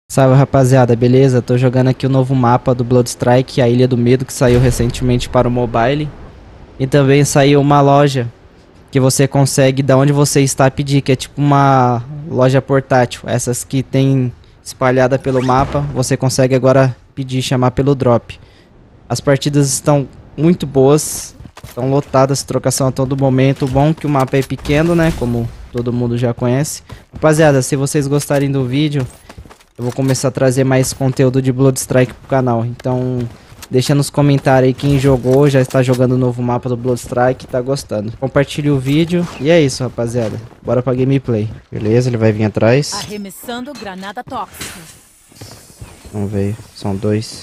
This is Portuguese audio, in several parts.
Salve rapaziada, beleza? Tô jogando aqui o novo mapa do Bloodstrike, a Ilha do Medo, que saiu recentemente para o mobile. E também saiu uma loja que você consegue, da onde você está, pedir, que é tipo uma loja portátil. Essas que tem espalhada pelo mapa, você consegue agora pedir, chamar pelo drop. As partidas estão muito boas, estão lotadas, trocação a todo momento. O bom é que o mapa é pequeno, né? Como todo mundo já conhece. Rapaziada, se vocês gostarem do vídeo, eu vou começar a trazer mais conteúdo de Bloodstrike pro canal. Então, deixa nos comentários aí quem jogou, já está jogando o novo mapa do Bloodstrike, tá gostando. Compartilhe o vídeo. E é isso, rapaziada. Bora pra gameplay. Beleza, ele vai vir atrás. Arremessando granada tóxica. Não veio. São dois.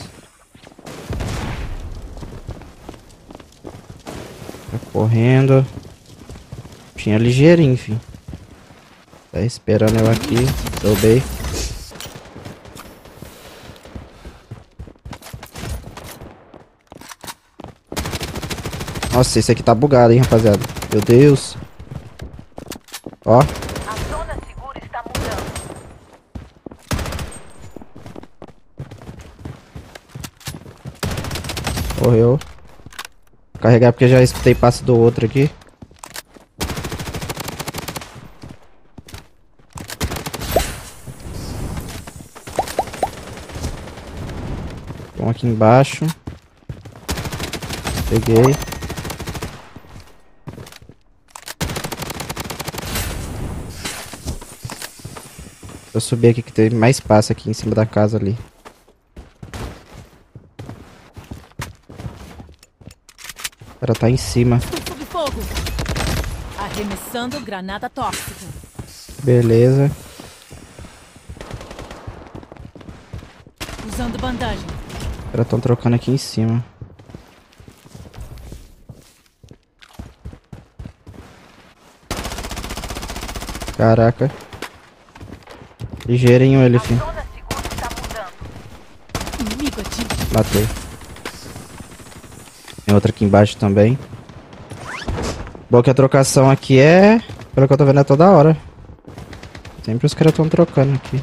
Tá correndo. Tinha ligeirinho, enfim. Tá esperando eu aqui. Soubei. Nossa, esse aqui tá bugado, hein, rapaziada. Meu Deus. Ó. A zona segura está mudando. Morreu. Vou carregar porque já escutei passo do outro aqui. Um aqui embaixo. Peguei. Eu subi aqui que tem mais espaço aqui em cima da casa ali. O cara tá em cima. Estou sob fogo. Arremessando granada tóxica. Beleza. Usando bandagem. Os caras tão trocando aqui em cima. Caraca. Ligeirinho ele, filho. A zona segura está mudando. Inimigo ativo. Matei. Tem outra aqui embaixo também. Bom que a trocação aqui é... Pelo que eu tô vendo é toda hora. Sempre os caras tão trocando aqui.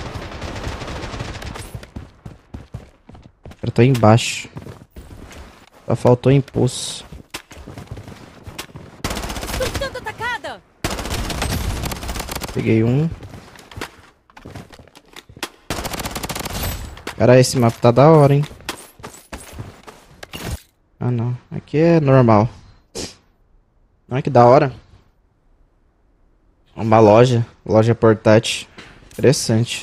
Eu tô embaixo. Só faltou impulso. Estou sendo atacada. Peguei um. Cara, esse mapa tá da hora, hein? Ah, não. Aqui é normal. Não é que da hora. Uma loja. Loja portátil. Interessante.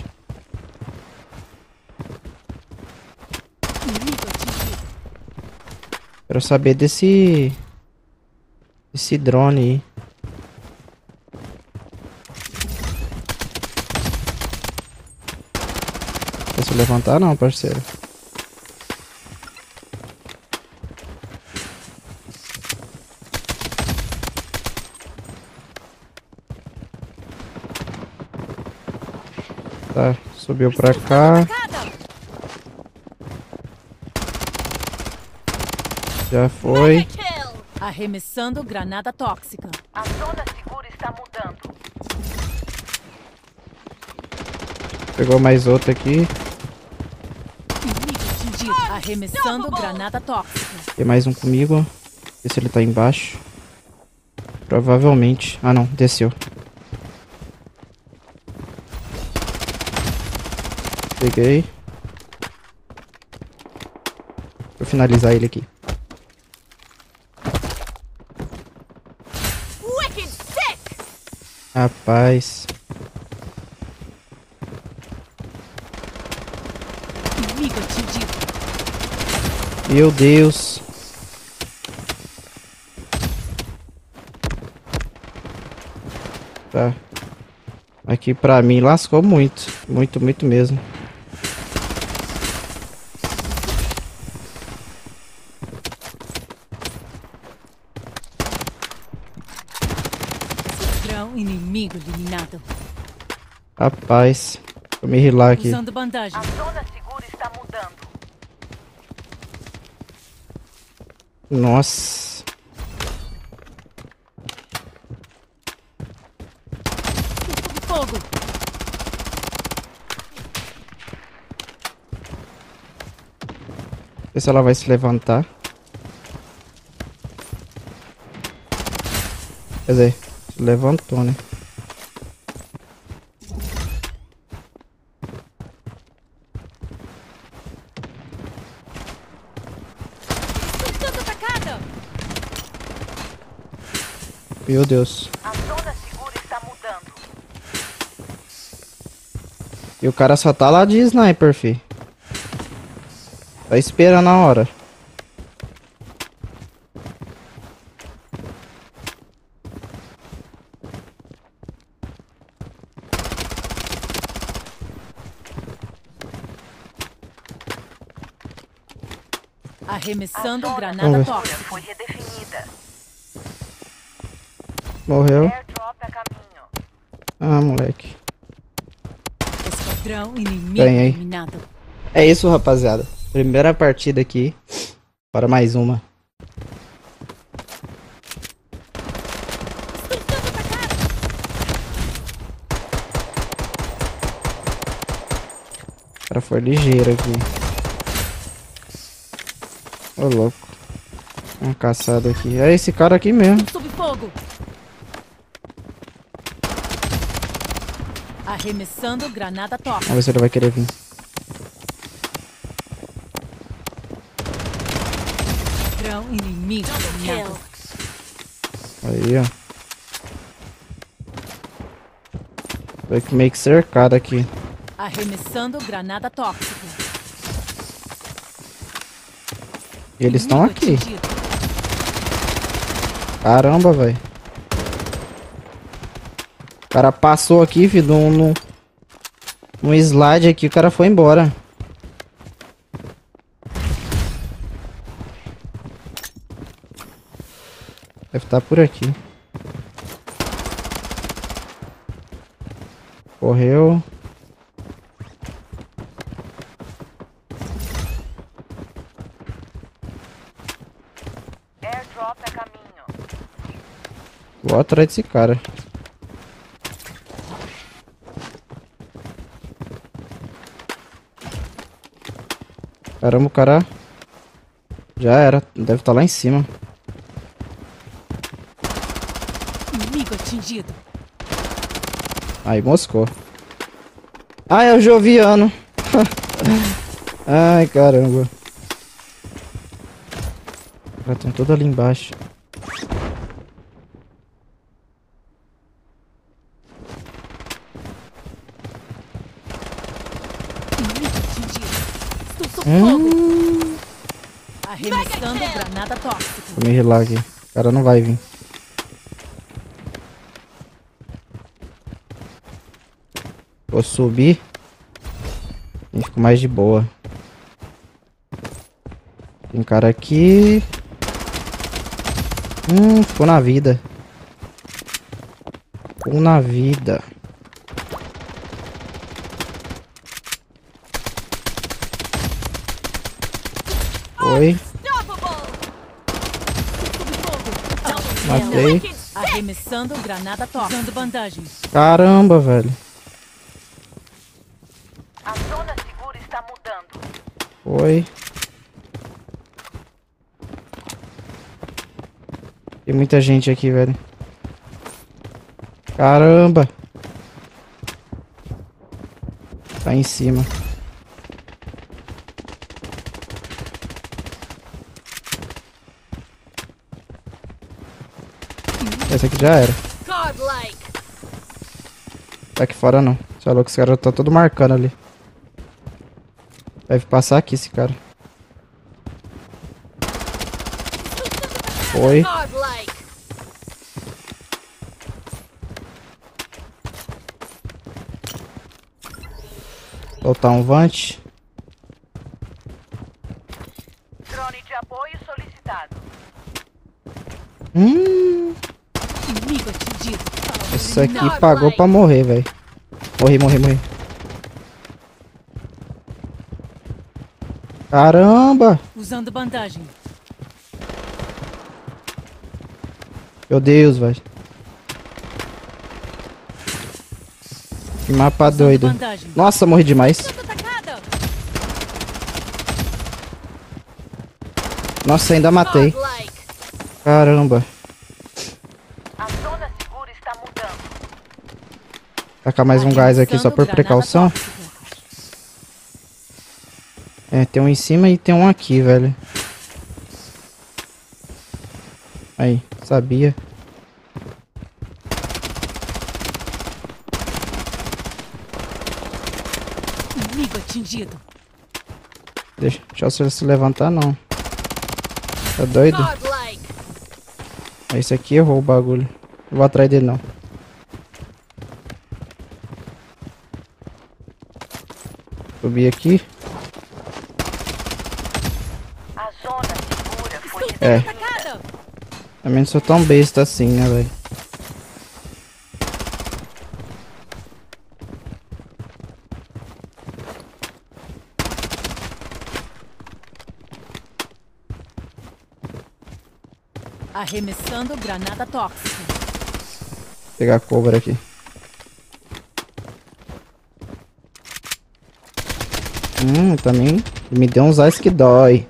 Inimigo ativo. Quero saber desse... Esse drone aí. Posso levantar não, parceiro. Tá, subiu pra cá. Atacada. Já foi. Kill. Arremessando granada tóxica. A zona segura está mudando. Pegou mais outro aqui. Inimigo atingido. Arremessando granada tóxica. Tem mais um comigo. Ver se ele tá embaixo. Provavelmente. Ah não, desceu. Peguei. Vou finalizar ele aqui. Wicked sick. Rapaz. Inimigo atingido. Meu Deus. Tá. Aqui pra mim lascou muito. Muito, muito mesmo. Grão inimigo eliminado. Rapaz. Vou me rilar aqui. Usando bandagem. A zona segura está mudando. Nossa. Fogo. Ver se ela vai se levantar. Quer dizer, se levantou, né? Estou sendo atacada! Meu Deus. A zona segura está mudando. E o cara só tá lá de sniper, fi. Tá esperando a hora. Arremessando Vamos granada ver. tóxica. Foi redefinida. Morreu. Airdrop a caminho. Ah, moleque. Esquadrão inimigo Ganhei. eliminado. É isso, rapaziada. Primeira partida aqui. Para mais uma. Estou sendo atacada! O cara foi ligeiro aqui. Ô, louco. Uma caçada aqui. É esse cara aqui mesmo. Estou sob fogo! Arremessando granada tóxica. Vamos ver se ele vai querer vir. Esquadrão inimigo eliminado. Aí, ó. Foi que meio que cercado aqui. Arremessando granada tóxica. E eles estão Inimigo aqui. atingido. Caramba, velho. O cara passou aqui, filho, num slide aqui, o cara foi embora. Deve estar por aqui. Correu. Airdrop a caminho. Vou atrás desse cara. Caramba, o cara já era. Deve estar lá em cima. Inimigo atingido. Aí, moscou. Ah, é o Joviano. Ai, caramba. Já estão todos ali embaixo. Inimigo atingido. Estou sob fogo. Arremessando granada tóxica. Vou me rilar aqui. O cara não vai vir. Vou subir. E fico mais de boa. Tem cara aqui. Ficou na vida. Ficou na vida. Foi. Matei. Arremessando granada tóxica. Usando bandagens. Caramba, velho. A zona segura está mudando. Foi. Tem muita gente aqui, velho. Caramba. Tá em cima. Esse aqui já era. Godlike. Tá aqui fora não. Você é louco, esse cara tá todo marcando ali. Deve passar aqui esse cara. Foi. Godlike. Soltar um vante. Drone de apoio solicitado. Inimigo atingido. Esse aqui pagou pra morrer, velho. Morri. Caramba! Usando bandagem. Meu Deus, velho. Que mapa Usando doido. bandagem. Nossa, morri demais. Sendo atacada. Nossa, ainda matei. Godlike. Caramba. A zona segura está mudando. Tacar mais um gás aqui só por Arremessando precaução. granada tóxica. É, tem um em cima e tem um aqui, velho. Aí, sabia. Inimigo atingido. Deixa eu se levantar, não. Tá doido? Godlike. Esse aqui errou o bagulho. Não vou atrás dele, não. Subir aqui. A zona segura foi É. Atacada. Também não sou tão besta assim, né, velho? Arremessando granada tóxica. Vou pegar cover aqui. Também me deu uns ice que dói.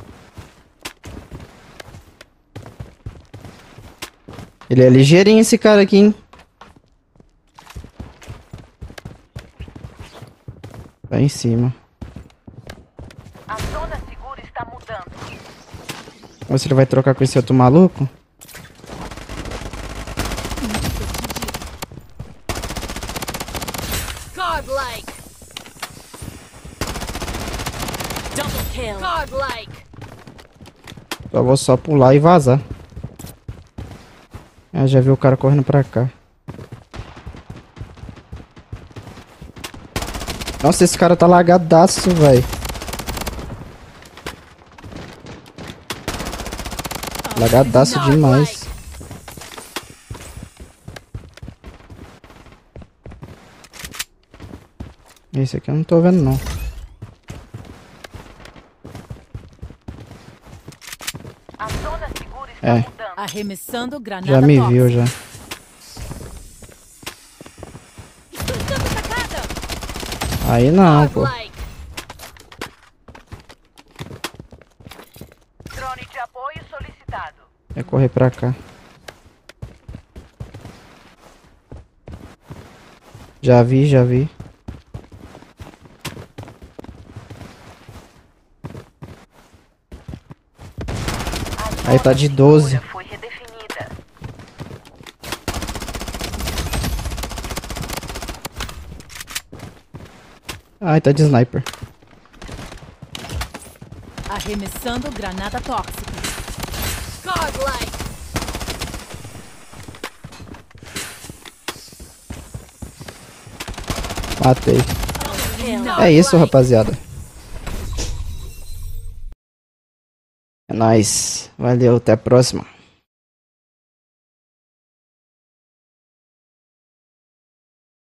Ele é ligeirinho esse cara aqui, hein? Tá em cima. A zona segura está mudando. Vamos ver se ele vai trocar com esse outro maluco. Godlike. Double kill. Godlike. Só vou só pular e vazar. Ah, já vi o cara correndo pra cá. Nossa, esse cara tá lagadaço, velho. Lagadaço demais. Esse aqui eu não tô vendo, não. A zona segura está É. mudando. Arremessando granada Já me tóxica. viu, já. Estou sendo atacada. Aí não, pô. Godlike. Drone de apoio solicitado. É correr pra cá. Já vi, já vi. A Aí tá zona de segura 12. Foi redefinida. Ai, tá de sniper. Arremessando granada tóxica. Godlike. Matei. Kill. É isso, rapaziada. É nóis. Valeu, até a próxima.